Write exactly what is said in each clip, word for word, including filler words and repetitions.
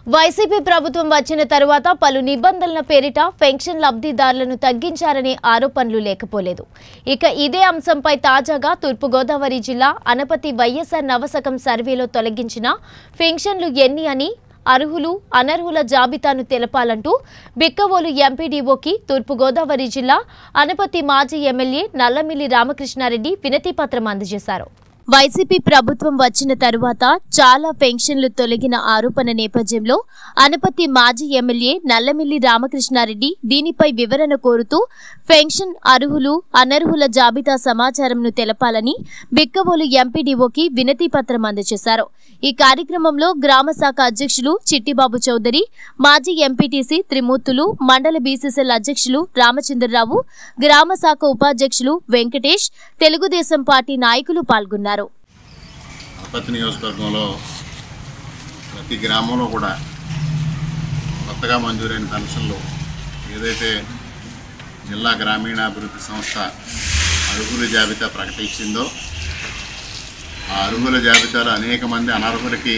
YCP ప్రభుత్వం వచ్చిన తరువాత పలు నిబంధనల పేరిట పెన్షన్ లబ్ధిదారులను తగ్గించారనే ఆరోపణలు లేకపోలేదు. ఇక ఇదే అంశంపై తాజాగా తూర్పుగోదావరి జిల్లా అనపతి వైఎస్ఆర్ నవశకం సర్వేలో తొలగించిన పెన్షన్లు ఎన్ని అని అర్హులు అనర్హుల జాబితాను తెలపాలంటూ బిక్కవోలు ఎంపీడీఓకి తూర్పుగోదావరి జిల్లా అనపతి మాజీ ఎమ్మెల్యే నల్లమిల్లి రామకృష్ణారెడ్డి వినతి పత్రం అందజేశారు. వైసీపీ ప్రభుత్వం వచ్చిన తరువాత చాలా పెన్షన్లు తొలగిన ఆరోపణ నేపథ్యంలో అనపతి మాజీ ఎమ్మెల్యే నల్లమిల్లి రామకృష్ణారెడ్డి దీనిపై వివరణ కోరుతూ పెన్షన్ అర్హులు అనర్హుల జాబితా సమాచారంను తెలపాలని బిక్కవోలు ఎంపీడీఓకి వినతి పత్రం అందజేశారు. ఈ కార్యక్రమంలో గ్రామ శాఖ అధ్యక్షులు చిట్టిబాబు చౌదరి, మాజీ ఎంపీటీసీ త్రిమూర్తులు, మండల బీసీసీఎల్ అధ్యక్షులు రామచంద్రరావు, గ్రామ శాఖ ఉపాధ్యక్షులు వెంకటేష్, తెలుగుదేశం పార్టీ నాయకులు పాల్గొన్నారు. అనపతి నియోజకవర్గంలో ప్రతి గ్రామంలో కూడా కొత్తగా మంజూరైన పెన్షన్లు ఏదైతే జిల్లా గ్రామీణాభివృద్ధి సంస్థ అర్హుల జాబితా ప్రకటించిందో ఆ అర్హుల జాబితాలో అనేక మంది అనర్హులకి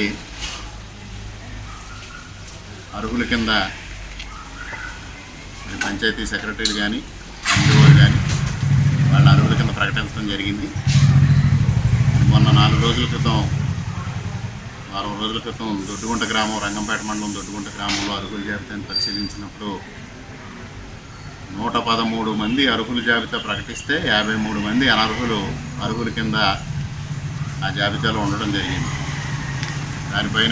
అర్హుల కింద పంచాయతీ సెక్రటరీలు కానీ ఎంపీఓలు కానీ వాళ్ళ అర్హుల కింద ప్రకటించడం జరిగింది. మొన్న నాలుగు రోజుల క్రితం వారం రోజుల క్రితం దొడ్డుగుంట గ్రామం, రంగంపేట మండలం దొడ్డుగుంట గ్రామంలో అర్హుల జాబితాను పరిశీలించినప్పుడు నూట పదమూడు మంది అర్హుల జాబితా ప్రకటిస్తే యాభై మూడు మంది అనర్హులు అర్హుల కింద ఆ జాబితాలో ఉండడం జరిగింది. దానిపైన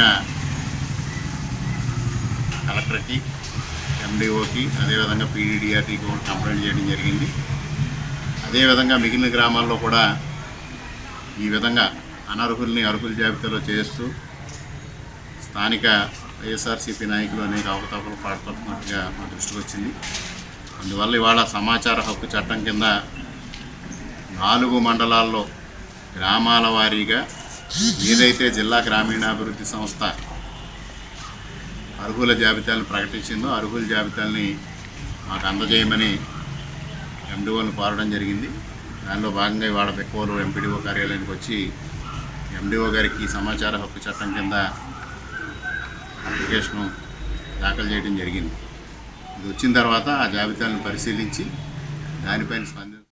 కలెక్టర్కి, ఎండిఓకి, అదేవిధంగా పీడీడీఆర్టీకి కూడా కంప్లైంట్ చేయడం జరిగింది. అదేవిధంగా మిగిలిన గ్రామాల్లో కూడా ఈ విధంగా అనర్హుల్ని అర్హుల జాబితాలో చేస్తూ స్థానిక వైఎస్ఆర్సీపీ నాయకులు అనేక అవకతవకలు పాల్పడుతున్నట్టుగా మా దృష్టికి వచ్చింది. అందువల్ల ఇవాళ సమాచార హక్కు చట్టం కింద నాలుగు మండలాల్లో గ్రామాల వారీగా ఏదైతే జిల్లా గ్రామీణాభివృద్ధి సంస్థ అర్హుల జాబితాలను ప్రకటించిందో అర్హుల జాబితాలని మాకు అందజేయమని ఎండిఓని కోరడం జరిగింది. దానిలో భాగంగా ఇవాళ బిక్కవోలు ఎంపీడీఓ కార్యాలయానికి వచ్చి ఎండిఓ గారికి సమాచార హక్కు చట్టం కింద అప్లికేషను దాఖలు చేయడం జరిగింది. ఇది వచ్చిన తర్వాత ఆ జాబితాలను పరిశీలించి దానిపైన స్పందించారు.